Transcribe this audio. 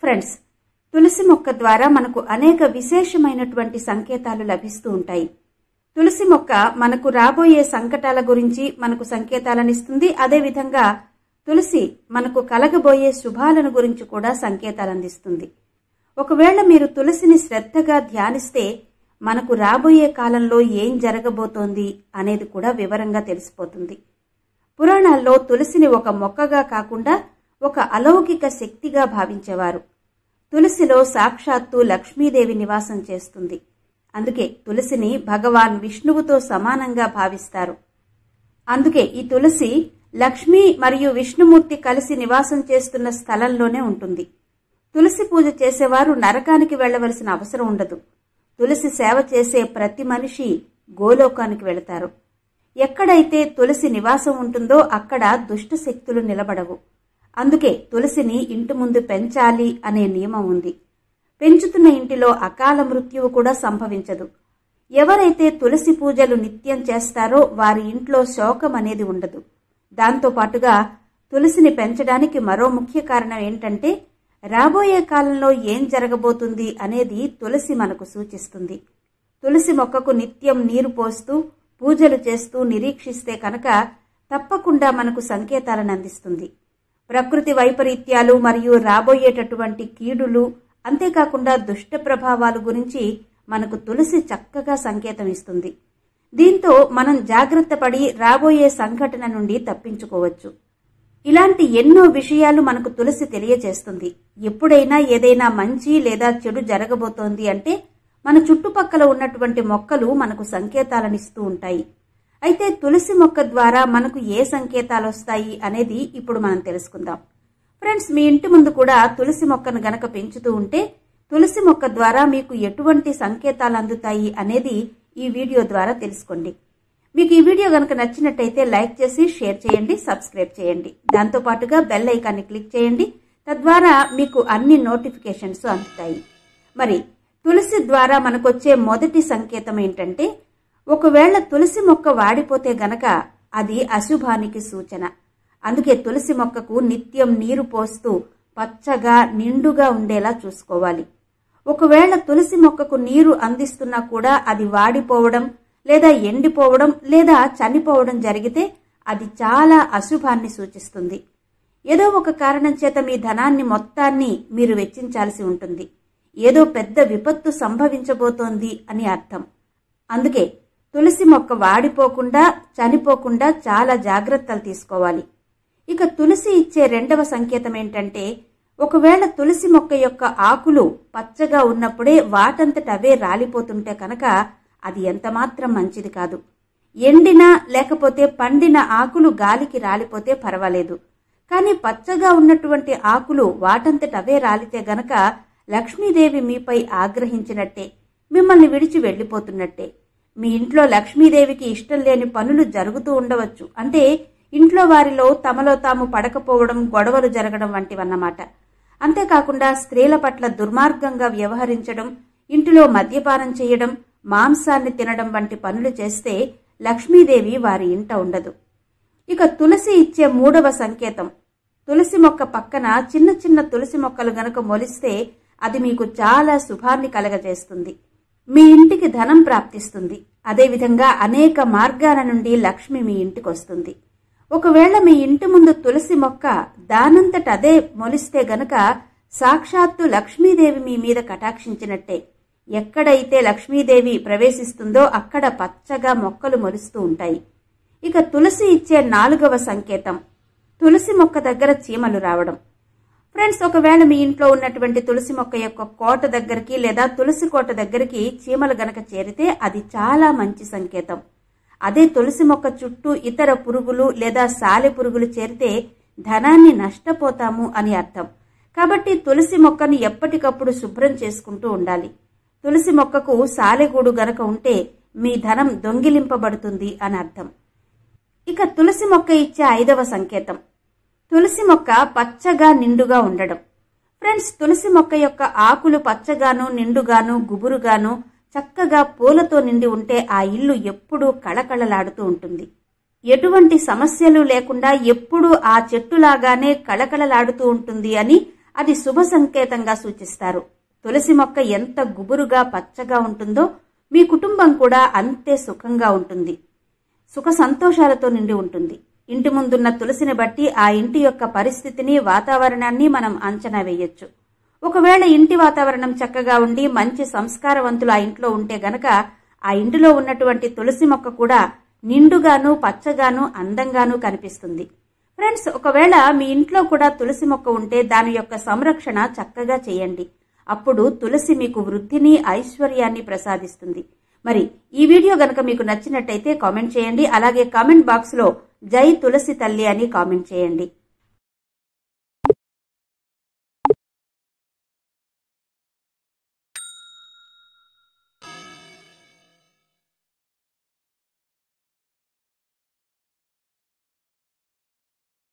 Friends, తులసి మొక్క ద్వారా మనకు అనేక విశేషమైనటువంటి సంకేతాలు లభిస్తూ ఉంటాయి. తులసి మొక్క మనకు రాబోయే సంకటాల గురించి మనకు సంకేతాలనిస్తుంది. అదేవిధంగా తులసి మనకు కలగబోయే శుభాలను గురించి కూడా సంకేతాలు అందిస్తుంది. ఒకవేళ మీరు తులసిని శ్రద్ధగా ధ్యానిస్తే మనకు రాబోయే కాలంలో ఏం జరగబోతోంది అనేది కూడా వివరంగా తెలిసిపోతుంది. పురాణాల్లో తులసిని ఒక మొక్కగా కాకుండా ఒక అలౌకిక శక్తిగా భావించేవారు. తులసిలో సాక్షాత్తు లక్ష్మీదేవి నివాసం చేస్తుంది. అందుకే తులసిని భగవాన్ విష్ణువుతో సమానంగా భావిస్తారు. అందుకే ఈ తులసి లక్ష్మీ మరియు విష్ణుమూర్తి కలిసి నివాసం చేస్తున్న స్థలంలోనే ఉంటుంది. తులసి పూజ చేసేవారు నరకానికి వెళ్లవలసిన అవసరం ఉండదు. తులసి సేవ చేసే ప్రతి మనిషి గోలోకానికి వెళతారు. ఎక్కడైతే తులసి నివాసం ఉంటుందో అక్కడ దుష్ట శక్తులు నిలబడవు. అందుకే తులసిని ఇంటి ముందు పెంచాలి అనే నియమం ఉంది. పెంచుతున్న ఇంటిలో అకాల మృత్యువు కూడా సంభవించదు. ఎవరైతే తులసి పూజలు నిత్యం చేస్తారో వారి ఇంట్లో శోకం అనేది ఉండదు. దాంతోపాటుగా తులసిని పెంచడానికి మరో ముఖ్య కారణం ఏంటంటే రాబోయే కాలంలో ఏం జరగబోతుంది అనేది తులసి మనకు సూచిస్తుంది. తులసి మొక్కకు నిత్యం నీరు పోస్తూ పూజలు చేస్తూ నిరీక్షిస్తే కనుక తప్పకుండా మనకు సంకేతాలను అందిస్తుంది. ప్రకృతి వైపరీత్యాలు మరియు రాబోయేటటువంటి కీడులు, అంతేకాకుండా దుష్ట ప్రభావాల గురించి మనకు తులసి చక్కగా సంకేతం ఇస్తుంది. దీంతో మనం జాగ్రత్త పడి రాబోయే సంఘటన నుండి తప్పించుకోవచ్చు. ఇలాంటి ఎన్నో విషయాలు మనకు తులసి తెలియజేస్తుంది. ఎప్పుడైనా ఏదైనా మంచి లేదా చెడు జరగబోతోంది అంటే మన చుట్టుపక్కల ఉన్నటువంటి మొక్కలు మనకు సంకేతాలనిస్తూ ఉంటాయి. అయితే తులసి మొక్క ద్వారా మనకు ఏ సంకేతాలు వస్తాయి అనేది ఇప్పుడు మనం తెలుసుకుందాం. ఫ్రెండ్స్, మీ ఇంటి ముందు కూడా తులసి మొక్కను గనక పెంచుతూ ఉంటే తులసి మొక్క ద్వారా మీకు ఎటువంటి సంకేతాలు అందుతాయి అనేది ఈ వీడియో ద్వారా తెలుసుకోండి. మీకు ఈ వీడియో గనక నచ్చినట్టయితే లైక్ చేసి షేర్ చేయండి, సబ్స్క్రైబ్ చేయండి. దాంతోపాటుగా బెల్ ఐకాన్ని క్లిక్ చేయండి. తద్వారా మీకు అన్ని నోటిఫికేషన్స్ అందుతాయి. మరి తులసి ద్వారా మనకొచ్చే మొదటి సంకేతం ఏంటంటే, ఒకవేళ తులసి మొక్క వాడిపోతే గనక అది అశుభానికి సూచన. అందుకే తులసి మొక్కకు నిత్యం నీరు పోస్తూ పచ్చగా నిండుగా ఉండేలా చూసుకోవాలి. ఒకవేళ తులసి మొక్కకు నీరు అందిస్తున్నా కూడా అది వాడిపోవడం లేదా ఎండిపోవడం లేదా చనిపోవడం జరిగితే అది చాలా అశుభాన్ని సూచిస్తుంది. ఏదో ఒక కారణం చేత మీ ధనాన్ని మొత్తాన్ని మీరు వెచ్చించాల్సి ఉంటుంది. ఏదో పెద్ద విపత్తు సంభవించబోతోంది అని అర్థం. అందుకే తులసి మొక్క వాడిపోకుండా చనిపోకుండా చాలా జాగ్రత్తలు తీసుకోవాలి. ఇక తులసి ఇచ్చే రెండవ సంకేతం ఏంటంటే, ఒకవేళ తులసి మొక్క యొక్క ఆకులు పచ్చగా ఉన్నప్పుడే వాటంతట అవే రాలిపోతుంటే కనుక అది ఎంతమాత్రం మంచిది కాదు. ఎండిన లేకపోతే పండిన ఆకులు గాలికి రాలిపోతే పర్వాలేదు. కానీ పచ్చగా ఉన్నటువంటి ఆకులు వాటంతట అవే రాలితే గనక లక్ష్మీదేవి మీపై ఆగ్రహించినట్టే, మిమ్మల్ని విడిచి వెళ్లిపోతున్నట్టే. మీ ఇంట్లో లక్ష్మీదేవికి ఇష్టం లేని పనులు జరుగుతూ ఉండవచ్చు. అంటే ఇంట్లో వారిలో తమలో తాము పడకపోవడం, గొడవలు జరగడం వంటివన్నమాట. అంతేకాకుండా స్త్రీల పట్ల దుర్మార్గంగా వ్యవహరించడం, ఇంటిలో మద్యపానం చేయడం, మాంసాన్ని తినడం వంటి పనులు చేస్తే లక్ష్మీదేవి వారి ఇంట ఉండదు. ఇక తులసి ఇచ్చే మూడవ సంకేతం, తులసి మొక్క పక్కన చిన్న చిన్న తులసి మొక్కలు గనక మొలిస్తే అది మీకు చాలా శుభాన్ని కలగజేస్తుంది. మీ ఇంటికి ధనం ప్రాప్తిస్తుంది. అదేవిధంగా అనేక మార్గాల నుండి లక్ష్మి మీ ఇంటికి వస్తుంది. ఒకవేళ మీ ఇంటి ముందు తులసి మొక్క దానంతట అదే మొలిస్తే గనక సాక్షాత్తు లక్ష్మీదేవి మీ మీద కటాక్షించినట్టే. ఎక్కడైతే లక్ష్మీదేవి ప్రవేశిస్తుందో అక్కడ పచ్చగా మొక్కలు మొలుస్తూ ఉంటాయి. ఇక తులసి ఇచ్చే నాలుగవ సంకేతం, తులసి మొక్క దగ్గర చీమలు రావడం. ఫ్రెండ్స్, ఒకవేళ మీ ఇంట్లో ఉన్నటువంటి తులసి మొక్క యొక్క కోట దగ్గరికి లేదా తులసి కోట దగ్గరికి చీమలు గనక చేరితే అది చాలా మంచి సంకేతం. అదే తులసి మొక్క చుట్టూ ఇతర పురుగులు లేదా సాలె పురుగులు చేరితే ధనాన్ని నష్టపోతాము అని అర్థం. కాబట్టి తులసి మొక్కను ఎప్పటికప్పుడు శుభ్రం చేసుకుంటూ ఉండాలి. తులసి మొక్కకు సాలెగూడు గనక ఉంటే మీ ధనం దొంగిలింపబడుతుంది అని అర్థం. ఇక తులసి మొక్క ఇచ్చే ఐదవ సంకేతం, తులసి మొక్క పచ్చగా నిండుగా ఉండడం. ఫ్రెండ్స్, తులసి మొక్క యొక్క ఆకులు పచ్చగాను నిండుగాను గుబురుగాను చక్కగా పూలతో నిండి ఉంటే ఆ ఇల్లు ఎప్పుడూ కళకళలాడుతూ ఉంటుంది. ఎటువంటి సమస్యలు లేకుండా ఎప్పుడూ ఆ చెట్టులాగానే కళకళలాడుతూ ఉంటుంది అని అది శుభ సంకేతంగా సూచిస్తారు. తులసి మొక్క ఎంత గుబురుగా పచ్చగా ఉంటుందో మీ కుటుంబం కూడా అంతే సుఖంగా ఉంటుంది. సుఖ సంతోషాలతో నిండి ఉంటుంది. ఇంటి ముందున్న తులసిని బట్టి ఆ ఇంటి యొక్క పరిస్థితిని, వాతావరణాన్ని మనం అంచనా వేయొచ్చు. ఒకవేళ ఇంటి వాతావరణం చక్కగా ఉండి మంచి సంస్కారవంతులు ఆ ఇంట్లో ఉంటే గనక ఆ ఇంటిలో ఉన్నటువంటి తులసి మొక్క కూడా నిండుగాను, పచ్చగాను, అందంగాను కనిపిస్తుంది. ఫ్రెండ్స్, ఒకవేళ మీ ఇంట్లో కూడా తులసి మొక్క ఉంటే దాని యొక్క సంరక్షణ చక్కగా చేయండి. అప్పుడు తులసి మీకు వృద్ధిని, ఐశ్వర్యాన్ని ప్రసాదిస్తుంది. మరి ఈ వీడియో గనక మీకు నచ్చినట్టయితే కామెంట్ చేయండి. అలాగే కామెంట్ బాక్స్ లో జై తులసి తల్లి అని కామెంట్ చేయండి.